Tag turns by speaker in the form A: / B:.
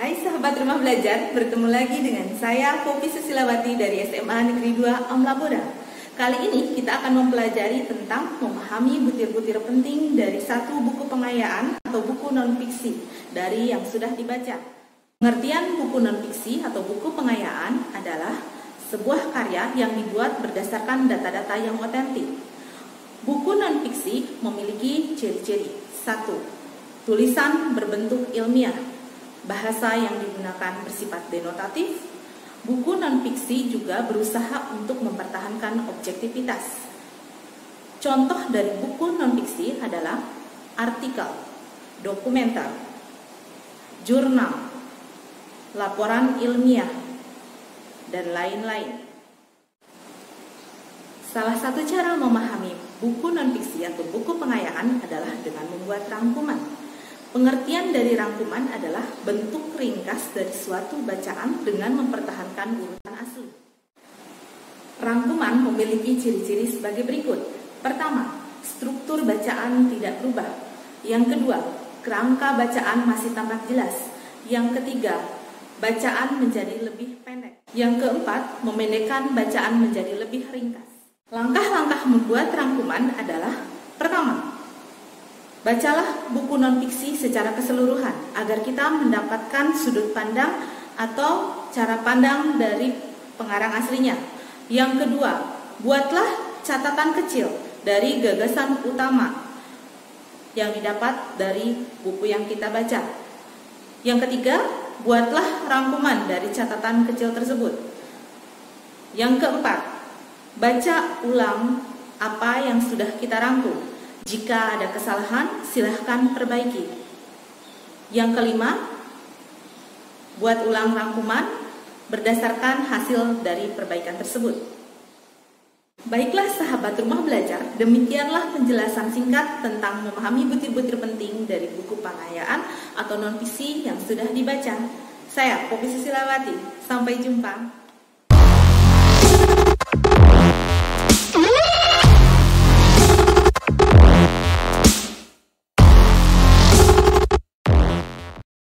A: Hai sahabat rumah belajar, bertemu lagi dengan saya Poppy Susilawati dari SMA Negeri 2 Amlabora. Kali ini kita akan mempelajari tentang memahami butir-butir penting dari satu buku pengayaan atau buku non-fiksi dari yang sudah dibaca. Pengertian buku non-fiksi atau buku pengayaan adalah sebuah karya yang dibuat berdasarkan data-data yang otentik. Buku non-fiksi memiliki ciri-ciri. 1. Tulisan berbentuk ilmiah. Bahasa yang digunakan bersifat denotatif. Buku non-fiksi juga berusaha untuk mempertahankan objektivitas. Contoh dari buku non-fiksi adalah artikel, dokumenter, jurnal, laporan ilmiah, dan lain-lain. Salah satu cara memahami buku non-fiksi atau buku pengayaan adalah dengan membuat rangkuman. Pengertian dari rangkuman adalah bentuk ringkas dari suatu bacaan dengan mempertahankan urutan asli. Rangkuman memiliki ciri-ciri sebagai berikut. Pertama, struktur bacaan tidak berubah. Yang kedua, kerangka bacaan masih tampak jelas. Yang ketiga, bacaan menjadi lebih pendek. Yang keempat, memendekkan bacaan menjadi lebih ringkas. Langkah-langkah membuat rangkuman adalah: pertama, bacalah buku non-fiksi secara keseluruhan agar kita mendapatkan sudut pandang atau cara pandang dari pengarang aslinya. Yang kedua, buatlah catatan kecil dari gagasan utama yang didapat dari buku yang kita baca. Yang ketiga, buatlah rangkuman dari catatan kecil tersebut. Yang keempat, baca ulang apa yang sudah kita rangkum. Jika ada kesalahan, silahkan perbaiki. Yang kelima, buat ulang rangkuman berdasarkan hasil dari perbaikan tersebut. Baiklah sahabat rumah belajar, demikianlah penjelasan singkat tentang memahami butir-butir penting dari buku pengayaan atau non-fiksi yang sudah dibaca. Saya Poppy Susilawati, sampai jumpa.